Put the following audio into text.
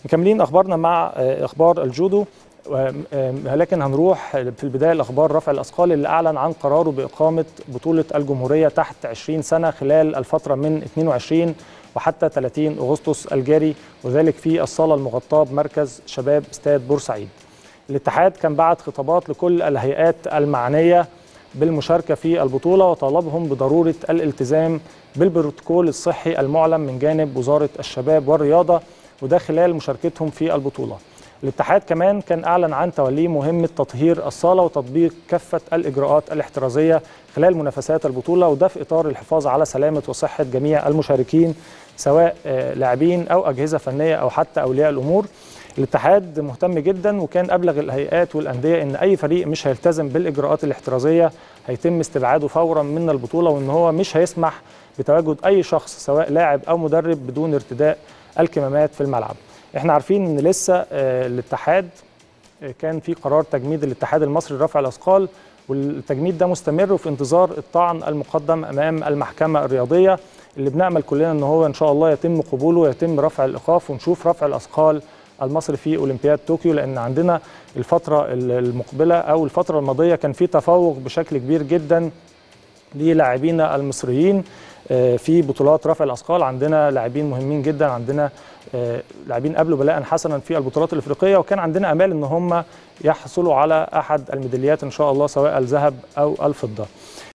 مكملين اخبارنا مع اخبار الجودو، ولكن هنروح في البدايه لاخبار رفع الاثقال اللي اعلن عن قراره باقامه بطوله الجمهوريه تحت 20 سنه خلال الفتره من 22 وحتى 30 اغسطس الجاري، وذلك في الصاله المغطاه بمركز شباب استاد بورسعيد. الاتحاد كان بعت خطابات لكل الهيئات المعنيه بالمشاركه في البطوله وطالبهم بضروره الالتزام بالبروتوكول الصحي المعلن من جانب وزاره الشباب والرياضه، وده خلال مشاركتهم في البطوله. الاتحاد كمان كان أعلن عن توليه مهمة تطهير الصالة وتطبيق كافة الإجراءات الاحترازية خلال منافسات البطولة، وده في إطار الحفاظ على سلامة وصحة جميع المشاركين سواء لاعبين أو أجهزة فنية أو حتى أولياء الأمور. الاتحاد مهتم جدا وكان أبلغ الهيئات والأندية إن أي فريق مش هيلتزم بالإجراءات الاحترازية هيتم استبعاده فورا من البطولة، وإن هو مش هيسمح بتواجد أي شخص سواء لاعب أو مدرب بدون ارتداء الكمامات في الملعب. احنا عارفين ان لسه الاتحاد كان في قرار تجميد الاتحاد المصري لرفع الاثقال، والتجميد ده مستمر وفي انتظار الطعن المقدم امام المحكمه الرياضيه اللي بنامل كلنا ان هو ان شاء الله يتم قبوله ويتم رفع الايقاف ونشوف رفع الاثقال المصري في اولمبياد طوكيو، لان عندنا الفتره المقبله او الفتره الماضيه كان في تفوق بشكل كبير جدا للاعبينا المصريين في بطولات رفع الاثقال. عندنا لاعبين مهمين جدا، عندنا لاعبين قبلوا بلاء حسنا في البطولات الافريقيه، وكان عندنا امال ان هم يحصلوا على احد الميداليات ان شاء الله سواء الذهب او الفضه.